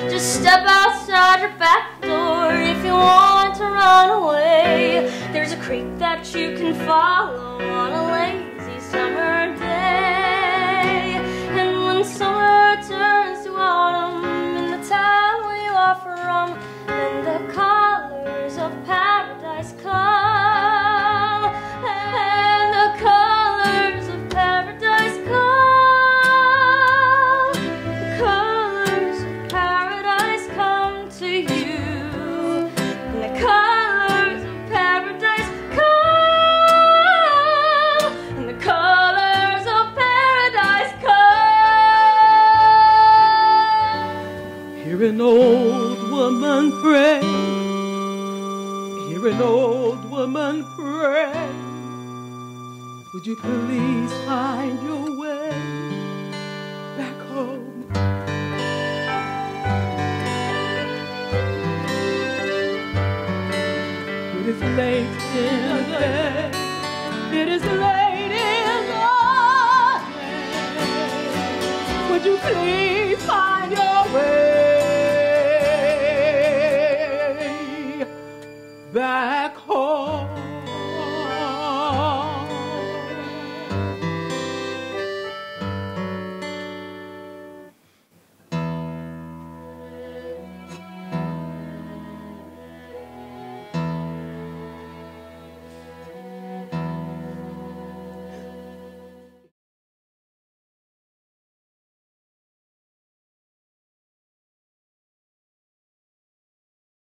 Just step outside your back door if you want to run away. There's a creek that you can follow on a lazy summer day. And when summer turns to autumn in the town where you are from, then the colors of paradise come. And the colors of paradise come. The colors of paradise come to you. And the colors of paradise come. And the colors of paradise come. Hear an old woman pray. Hear an old woman pray. Would you please find your way back home? It is late in the day. It is late in the day. Would you please find your way